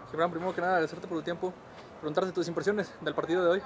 Gibran, primero que nada, agradecerte por tu tiempo, preguntarte tus impresiones del partido de hoy.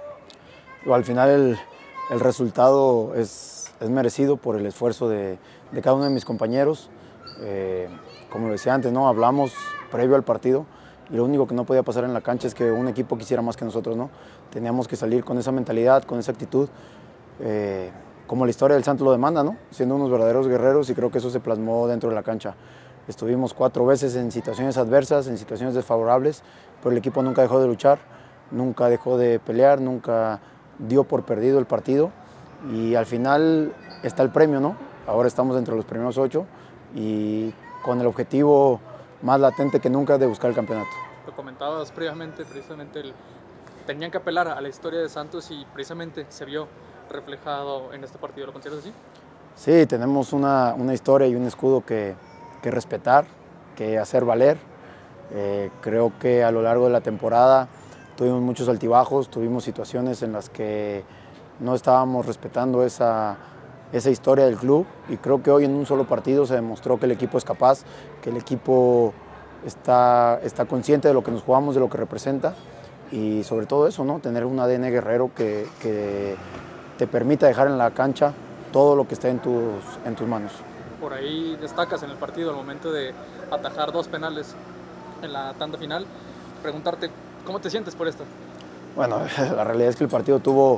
Al final el resultado es merecido por el esfuerzo de cada uno de mis compañeros. Como lo decía antes, ¿no? Hablamos previo al partido y lo único que no podía pasar en la cancha es que un equipo quisiera más que nosotros, ¿no? Teníamos que salir con esa mentalidad, con esa actitud, como la historia del Santos lo demanda, ¿no? Siendo unos verdaderos guerreros, y creo que eso se plasmó dentro de la cancha. Estuvimos 4 veces en situaciones adversas, en situaciones desfavorables, pero el equipo nunca dejó de luchar, nunca dejó de pelear, nunca dio por perdido el partido, y al final está el premio, ¿no? Ahora estamos entre los primeros 8 y con el objetivo más latente que nunca de buscar el campeonato. Lo comentabas previamente, precisamente tenían que apelar a la historia de Santos y precisamente se vio reflejado en este partido. ¿Lo consideras así? Sí, tenemos una historia y un escudo que respetar, que hacer valer. Creo que a lo largo de la temporada tuvimos muchos altibajos, tuvimos situaciones en las que no estábamos respetando esa historia del club, y creo que hoy en un solo partido se demostró que el equipo es capaz, que el equipo está consciente de lo que nos jugamos, de lo que representa, y sobre todo eso, ¿no? Tener un ADN guerrero que te permita dejar en la cancha todo lo que está en tus manos. Por ahí destacas en el partido al momento de atajar 2 penales en la tanda final. Preguntarte, ¿cómo te sientes por esto? Bueno, la realidad es que el partido tuvo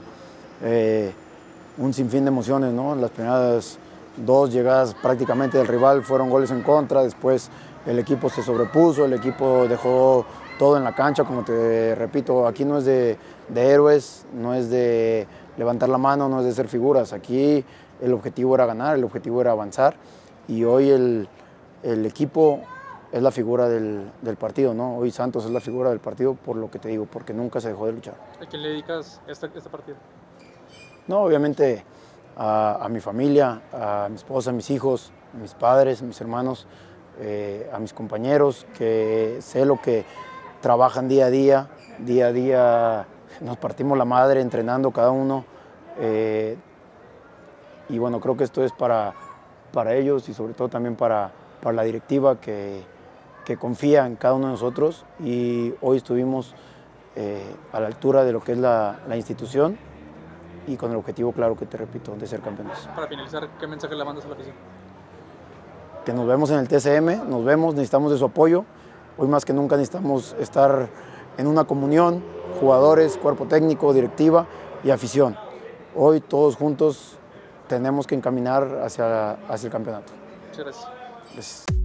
un sinfín de emociones, ¿no? Las primeras 2 llegadas prácticamente del rival fueron goles en contra, después el equipo se sobrepuso, el equipo dejó todo en la cancha. Como te repito, aquí no es de héroes, no es de levantar la mano, no es de ser figuras. Aquí el objetivo era ganar, el objetivo era avanzar, y hoy el equipo es la figura del partido, ¿no? Hoy Santos es la figura del partido, por lo que te digo, porque nunca se dejó de luchar. ¿A quién le dedicas este partido? No, obviamente a mi familia, a mi esposa, a mis hijos, a mis padres, a mis hermanos, a mis compañeros, que sé lo que trabajan día a día, nos partimos la madre entrenando cada uno, y bueno, creo que esto es para ellos y sobre todo también para la directiva que confía en cada uno de nosotros, y hoy estuvimos a la altura de lo que es la institución, y con el objetivo, claro, que te repito, de ser campeones. Para finalizar, ¿qué mensaje le mandas a la afición? Que nos vemos en el TCM, nos vemos, necesitamos de su apoyo. Hoy más que nunca necesitamos estar en una comunión, jugadores, cuerpo técnico, directiva y afición. Hoy todos juntos tenemos que encaminar hacia el campeonato. Muchas gracias. Gracias.